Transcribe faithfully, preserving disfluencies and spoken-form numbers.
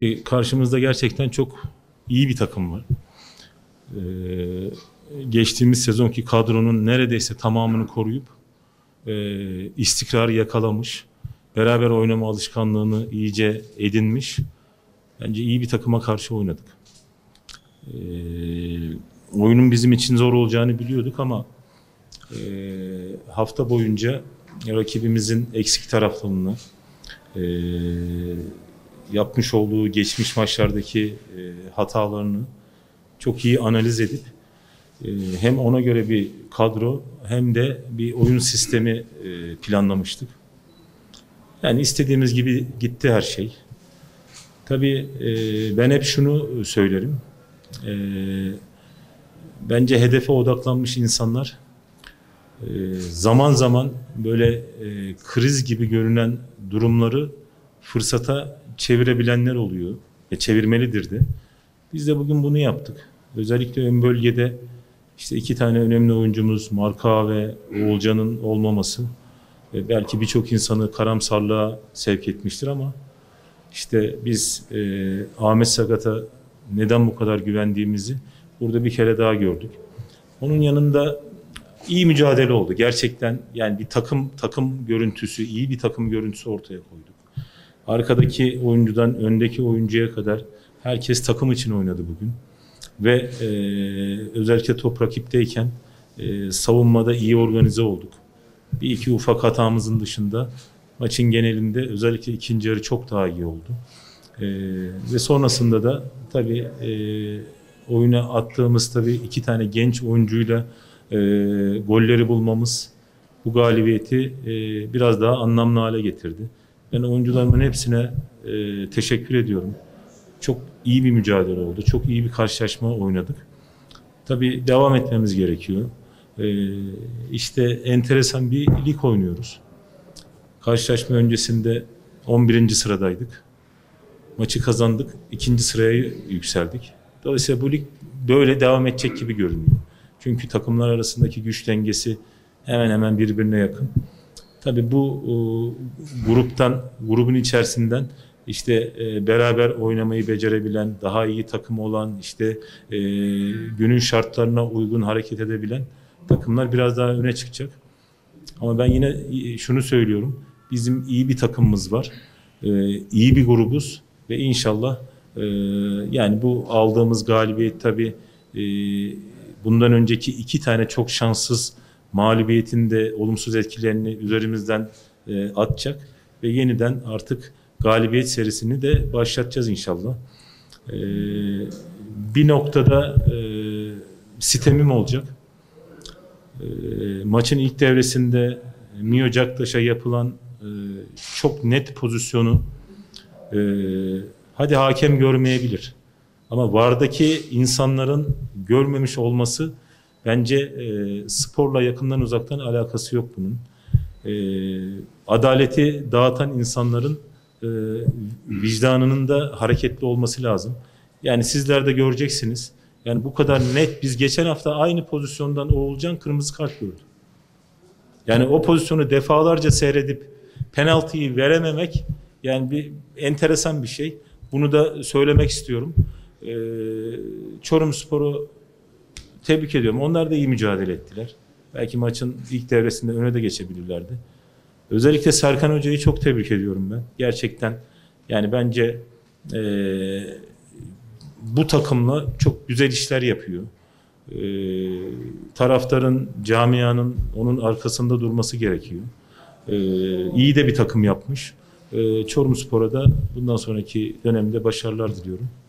E, Karşımızda gerçekten çok iyi bir takım var. Ee, geçtiğimiz sezonki kadronun neredeyse tamamını koruyup e, istikrarı yakalamış, beraber oynama alışkanlığını iyice edinmiş. Bence iyi bir takıma karşı oynadık. Ee, oyunun bizim için zor olacağını biliyorduk ama e, hafta boyunca rakibimizin eksik taraflarını, e, yapmış olduğu geçmiş maçlardaki e, hatalarını çok iyi analiz edip e, hem ona göre bir kadro hem de bir oyun sistemi e, planlamıştık. Yani istediğimiz gibi gitti her şey. Tabii e, ben hep şunu söylerim. E, bence hedefe odaklanmış insanlar e, zaman zaman böyle e, kriz gibi görünen durumları fırsata çevirebilenler oluyor. E, çevirmelidir de. Biz de bugün bunu yaptık. Özellikle ön bölgede işte iki tane önemli oyuncumuz Marka ve Oğulcan'ın olmaması e, belki birçok insanı karamsarlığa sevk etmiştir ama işte biz e, Ahmet Sakat'a neden bu kadar güvendiğimizi burada bir kere daha gördük. Onun yanında iyi mücadele oldu. Gerçekten yani bir takım takım görüntüsü, iyi bir takım görüntüsü ortaya koyduk. Arkadaki oyuncudan öndeki oyuncuya kadar herkes takım için oynadı bugün. Ve e, özellikle top rakipteyken e, savunmada iyi organize olduk. Bir iki ufak hatamızın dışında maçın genelinde özellikle ikinci yarı çok daha iyi oldu. E, ve sonrasında da tabii e, oyuna attığımız tabii iki tane genç oyuncuyla e, golleri bulmamız bu galibiyeti e, biraz daha anlamlı hale getirdi. Ben oyuncularımın hepsine e, teşekkür ediyorum. Çok iyi bir mücadele oldu. Çok iyi bir karşılaşma oynadık. Tabii devam etmemiz gerekiyor. E, işte enteresan bir lig oynuyoruz. Karşılaşma öncesinde on birinci sıradaydık. Maçı kazandık. ikinci sıraya yükseldik. Dolayısıyla bu lig böyle devam edecek gibi görünüyor. Çünkü takımlar arasındaki güç dengesi hemen hemen birbirine yakın. Tabii bu e, gruptan, grubun içerisinden işte e, beraber oynamayı becerebilen, daha iyi takım olan, işte e, günün şartlarına uygun hareket edebilen takımlar biraz daha öne çıkacak. Ama ben yine şunu söylüyorum, bizim iyi bir takımımız var, e, iyi bir grubuz ve inşallah e, yani bu aldığımız galibiyet tabii e, bundan önceki iki tane çok şanssız mağlubiyetin de olumsuz etkilerini üzerimizden e, atacak ve yeniden artık galibiyet serisini de başlatacağız inşallah. E, bir noktada e, sitemim olacak. E, maçın ilk devresinde Mio Caktaş'a yapılan e, çok net pozisyonu e, hadi hakem görmeyebilir. Ama vardaki insanların görmemiş olması bence e, sporla yakından uzaktan alakası yok bunun. E, adaleti dağıtan insanların e, vicdanının da hareketli olması lazım. Yani sizler de göreceksiniz. Yani bu kadar net. Biz geçen hafta aynı pozisyondan Oğulcan kırmızı kart gördü. Yani o pozisyonu defalarca seyredip penaltıyı verememek yani bir enteresan bir şey. Bunu da söylemek istiyorum. E, Çorumspor'u tebrik ediyorum. Onlar da iyi mücadele ettiler. Belki maçın ilk devresinde öne de geçebilirlerdi. Özellikle Serkan Hoca'yı çok tebrik ediyorum ben. Gerçekten yani bence e, bu takımla çok güzel işler yapıyor. E, taraftarın, camianın onun arkasında durması gerekiyor. E, iyi de bir takım yapmış. E, Çorumspor'a da bundan sonraki dönemde başarılar diliyorum.